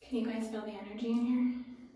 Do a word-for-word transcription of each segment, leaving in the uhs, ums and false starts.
Can you guys feel the energy in here?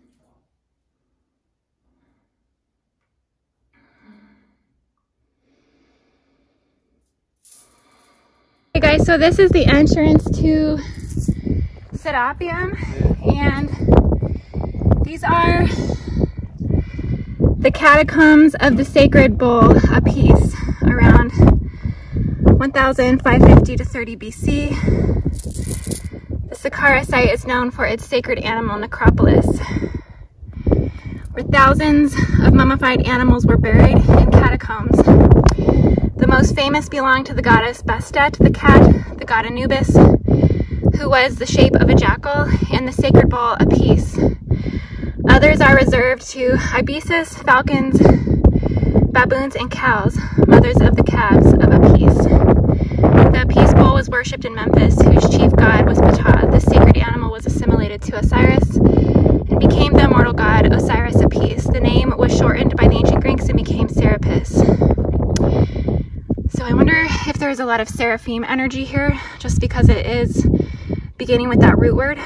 Hey guys, so this is the entrance to Serapeum, and these are the catacombs of the sacred bull Apis around one thousand five hundred fifty to thirty B C. The Saqqara site is known for its sacred animal necropolis, where thousands of mummified animals were buried in catacombs. The most famous belong to the goddess Bastet, the cat, the god Anubis, who was the shape of a jackal, and the sacred bull Apis. Others are reserved to ibises, falcons, baboons, and cows, mothers of the calves of Apis. The Apis bull was worshipped in Memphis, whose chief god was Ptah. This sacred animal was assimilated to Osiris and became the immortal god Osiris Apis. The name was shortened by the ancient Greeks and became Serapis. So I wonder if there's a lot of seraphim energy here, just because it is beginning with that root word.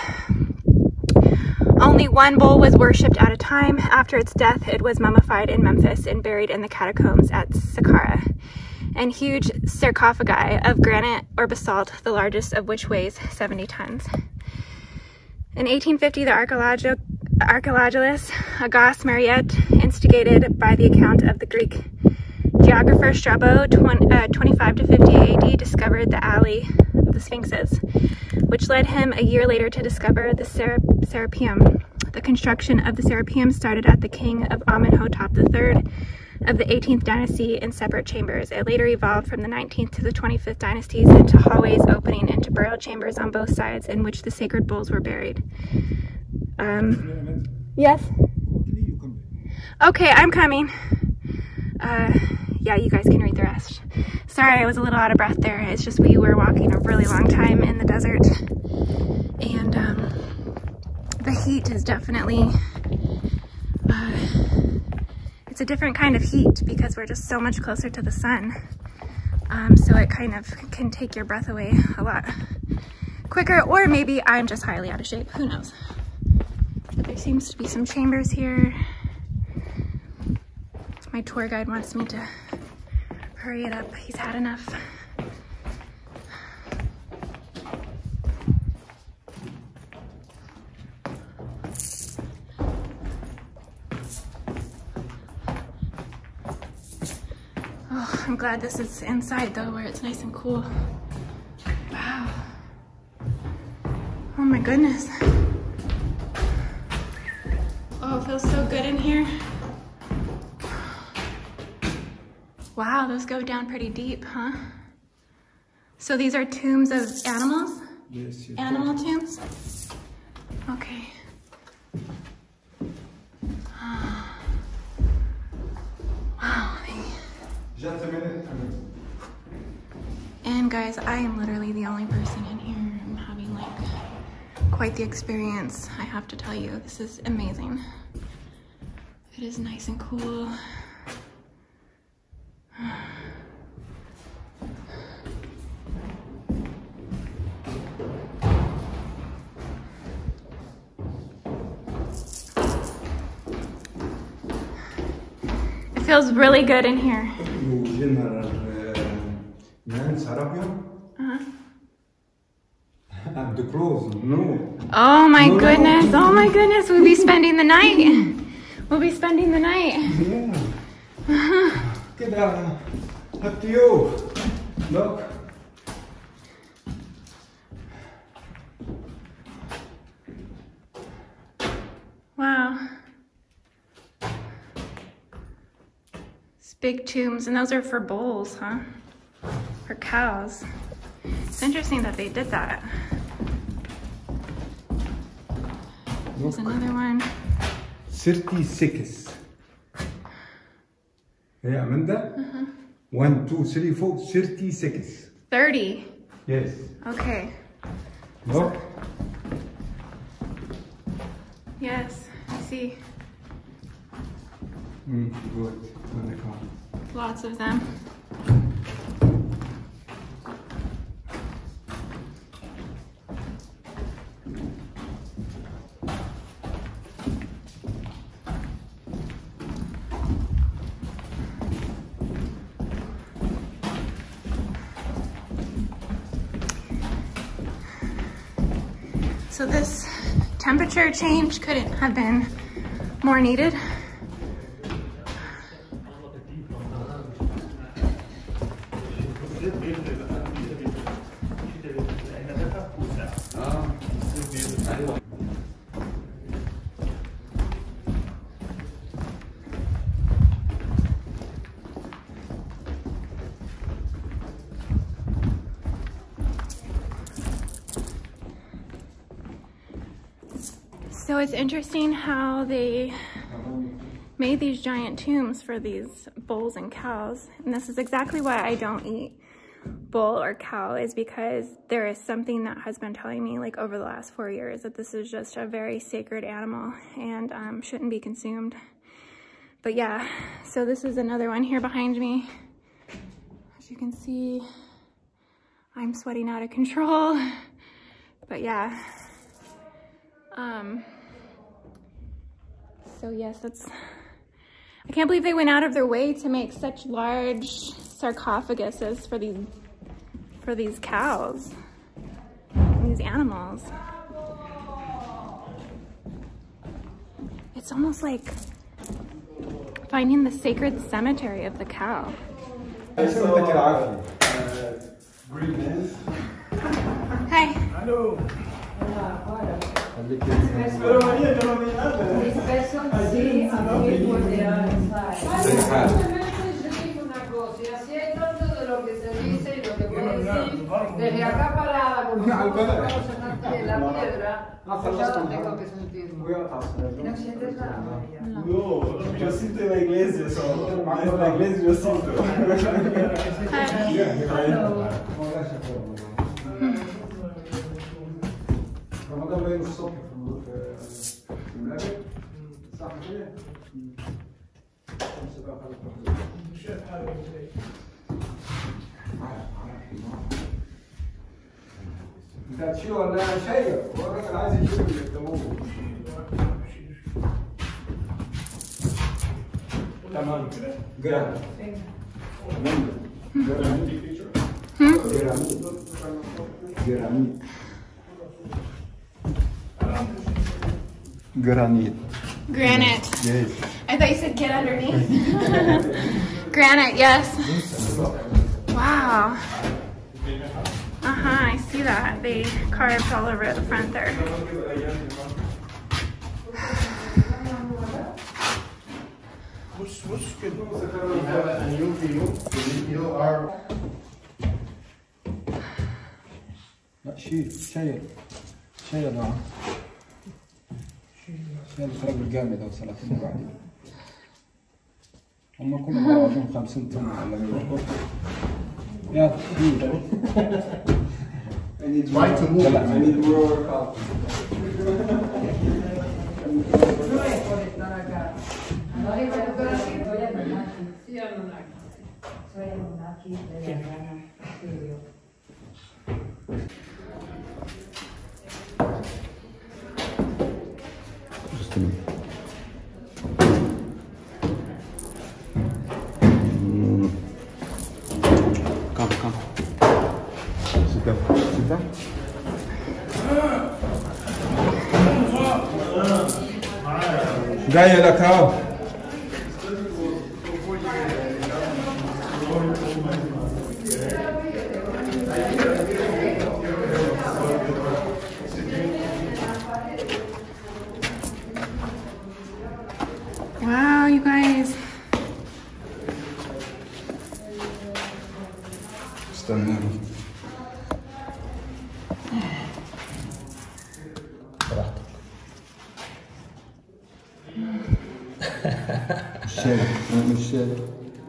Only one bull was worshipped at a time. After its death, it was mummified in Memphis and buried in the catacombs at Saqqara. And huge sarcophagi of granite or basalt, the largest of which weighs seventy tons. In eighteen fifty, the archaeologist Agas Mariette, instigated by the account of the Greek geographer Strabo, twenty-five to fifty A D, discovered the alley of the Sphinxes, which led him a year later to discover the Serapeum. The construction of the Serapeum started at the king of Amenhotep the third of the eighteenth dynasty in separate chambers. It later evolved from the nineteenth to the twenty-fifth dynasties into hallways opening into burial chambers on both sides, in which the sacred bulls were buried. Um, yes? Okay, I'm coming. Uh, yeah, you guys can read the rest. Sorry, I was a little out of breath there. It's just we were walking a really long time in the desert, and um, the heat is definitely, uh, it's a different kind of heat because we're just so much closer to the sun. Um, so it kind of can take your breath away a lot quicker, or maybe I'm just highly out of shape, who knows. But there seems to be some chambers here. My tour guide wants me to hurry it up. He's had enough. Oh, I'm glad this is inside though, where it's nice and cool. Wow. Oh my goodness. Oh, it feels so good in here. Wow, those go down pretty deep, huh? So these are tombs of animals? Yes. yes Animal tombs? Okay. Wow. Just a minute. And guys, I am literally the only person in here. I'm having like quite the experience, I have to tell you. This is amazing. It is nice and cool. It feels really good in here. Uh-huh. At the close, no. Oh my no, goodness, no. oh my goodness, we'll be spending the night. We'll be spending the night. Yeah. Uh-huh. كده up to you. Look. Wow. It's big tombs, and those are for bulls, huh? For cows. It's interesting that they did that. There's another one. thirty-six. Yeah, Amanda? Uh-huh. One, two, three, four, thirty-six. thirty. Yes. Okay. Look. Yes, I see. Mm, good. Lots of them. So this temperature change couldn't have been more needed. So it's interesting how they made these giant tombs for these bulls and cows. And this is exactly why I don't eat bull or cow, is because there is something that has been telling me like over the last four years that this is just a very sacred animal and um, shouldn't be consumed. But yeah, so this is another one here behind me. As you can see, I'm sweating out of control. But yeah. Um, so yes, that's, I can't believe they went out of their way to make such large sarcophaguses for these, for these cows, these animals. It's almost like finding the sacred cemetery of the cow. Hi. Hello. Pero María, yo no vi nada. This person see a people they are inside. Yo digo una cosa, y así hay tanto de lo que se dice y lo que puede decir. Desde acá parada, como nosotros en la piedra, ya no tengo que sentirlo. ¿No sientes nada, María? No, yo siento en la iglesia solo. En la iglesia yo siento. رمضان باين الصبح في المغرب صح كده؟ شايف حالك ازاي؟ انت هتشيل ولا انا شايف؟ هو الراجل عايز يشيل اللي قدامه. تمام جرام جرام جرام Granite. Granite. Yes. I thought you said get underneath. Granite, yes. Wow. Uh-huh, I see that. They carved all over the front there. What's what's good? We have a new view. You are. لا شيل شيل شيل معه شيل الفرق الجامد او ثلاثين بعدين هم كلهم على بعضهم خمسين طن ولا مية يا I need Try to move. لا I need more workout. No es por estar acá. No es por estar aquí, voy a estar aquí. Sí, Anunnaki. Soy Anunnaki de la rana Estudio. Just a minute. Mm. Come, come. Sit down. Sit down. جاي لك اهو. Wow, you guys. استنى. براحتك. مش شايف، مش شايف.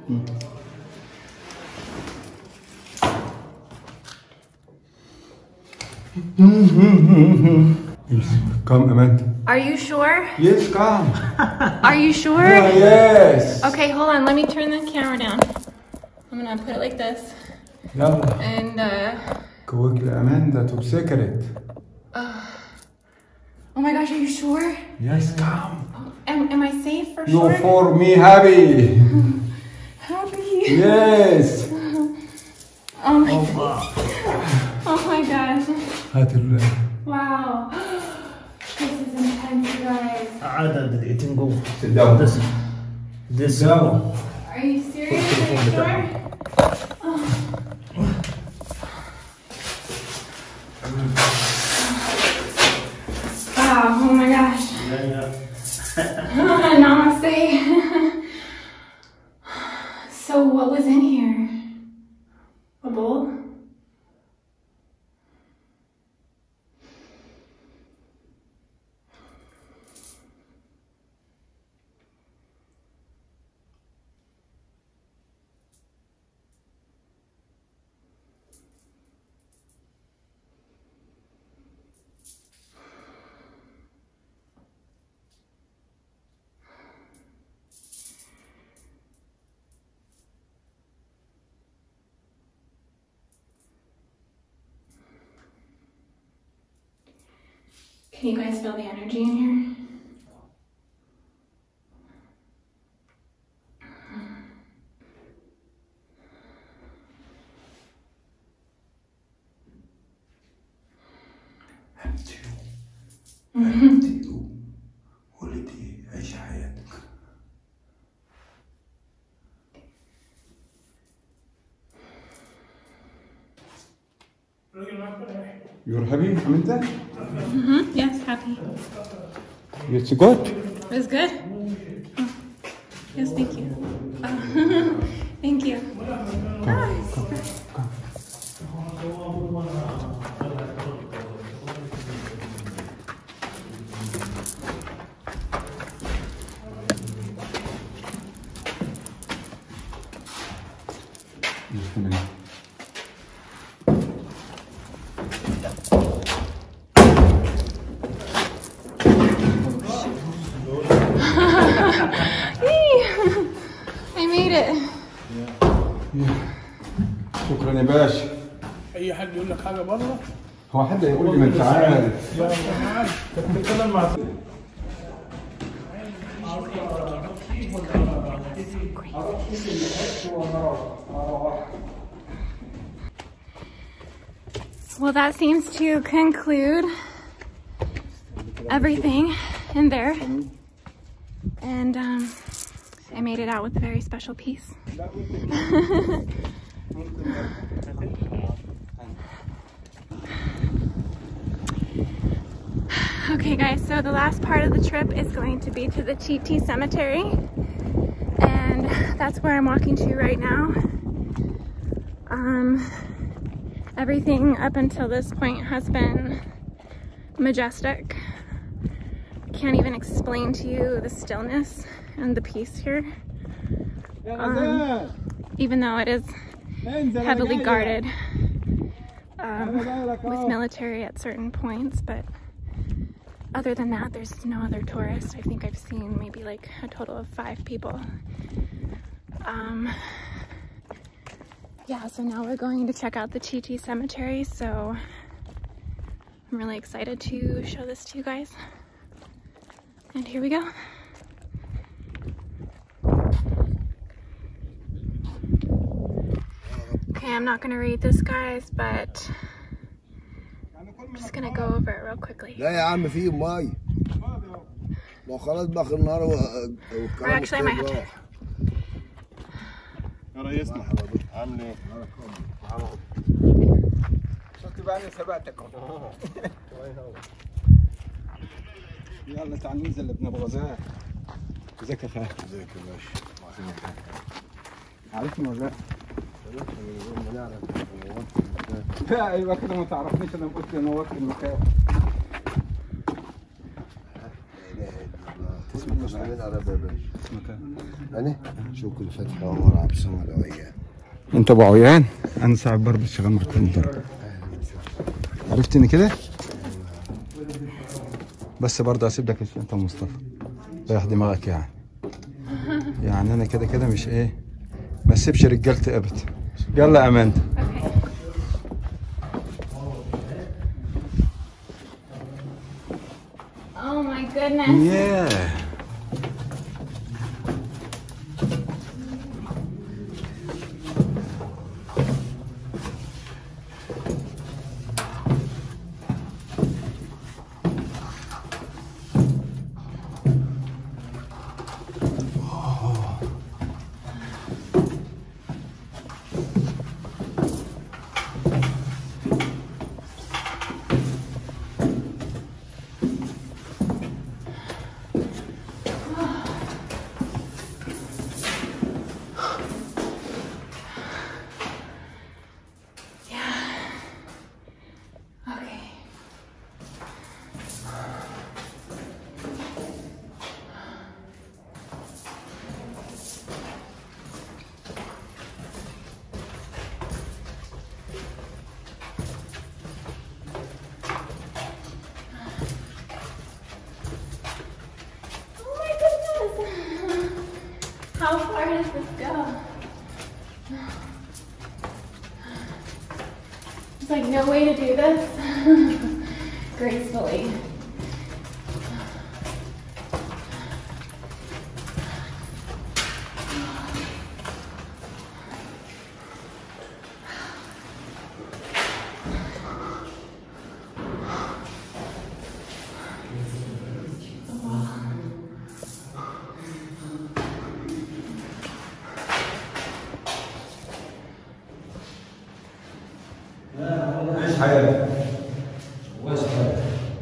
Come, Amanda. Are you sure? Yes, come. Are you sure? Yeah, yes. Okay, hold on. Let me turn the camera down. I'm gonna put it like this. يلا. And, uh... Quickly, Amanda, to secret. Uh, oh my gosh, are you sure? Yes, come. Am, am I safe for You sure? for me happy. Happy? Yes. Oh my god. Oh my gosh. هات ال Wow. Sit down. This, this. Down. Are you serious? Are you sure? Wow, oh my gosh. Namaste. So what was in here? A bowl? Can you guys feel the energy in here? حبيبتي ولدي عيش حياتك. You're happy, Aminta? Mm-hmm. Yes, happy. It's good. It was good? Oh. Yes, thank you. Oh. Thank you. Just a minute. I made it. شكرا يا باشا. اي حد يقول لك حاجه بره هو حد هيقول لي ما انت عارف. لا انا عارف بتتكلم مع Well, that seems to conclude everything in there. And um, I made it out with a very special piece. Okay guys, so the last part of the trip is going to be to the Chiti Cemetery. And that's where I'm walking to right now. Um, everything up until this point has been majestic. Can't even explain to you the stillness and the peace here. Um, even though it is heavily guarded um, with military at certain points, but other than that, there's no other tourists. I think I've seen maybe like a total of five people. Um, yeah, so now we're going to check out the Chiti Cemetery, so I'm really excited to show this to you guys. And here we go. Okay, I'm not gonna read this, guys, but I'm just gonna go over it real quickly. لا يا عم فيه مي. ما خلاص بقى النهار Or actually, I might have to. يا ريسنا عامل ايه؟ شفت بقى انا سبقتكم. يلا تعال ننزل ابن بغزاه. ازيك يا خالد؟ ازيك يا باشا؟ عارفني ولا لا؟ لا ايوه كده ما تعرفنيش انا قلت نورت المكان. اسمك ايه يا باشا؟ اسمك انا شكري فتحي عمر عبد الصمد عويان. انت ابو عويان؟ انا ساعد برضه شغال مرتين برضه. عرفتني كده؟ بس برضه اسيب لك انت مصطفى. ريح دماغك يعني. يعني انا كده كده مش ايه؟ ما تسيبش رجالتي ابدا. يلا يا اماندا. Oh my goodness. Yeah. How far does this go? There's like no way to do this gracefully. ايش حياتك؟ وايش حياتك؟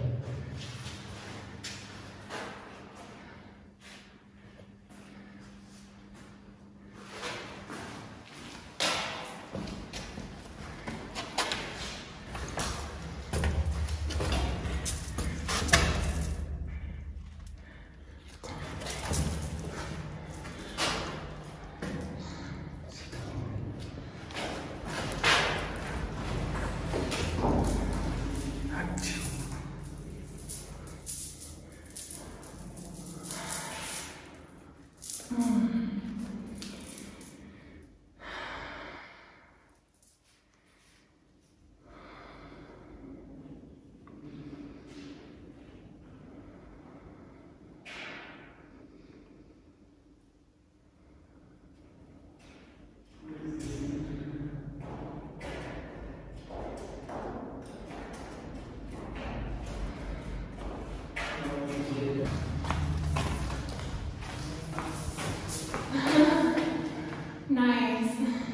Nice.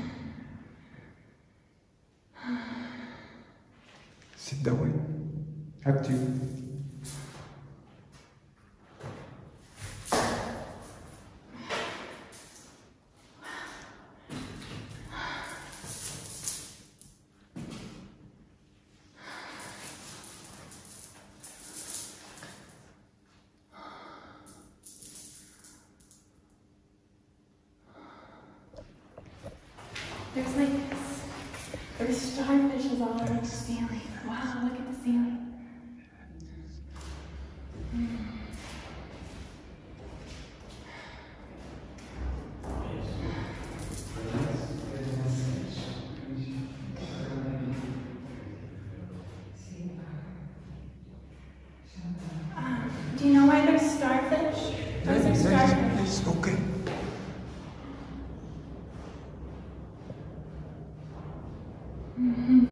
Sit down. Active. There's like this, there's starfishes all over the ceiling. Wow, look at the ceiling. Mm. Um, do you know why there's starfish? Those are starfish. It's okay.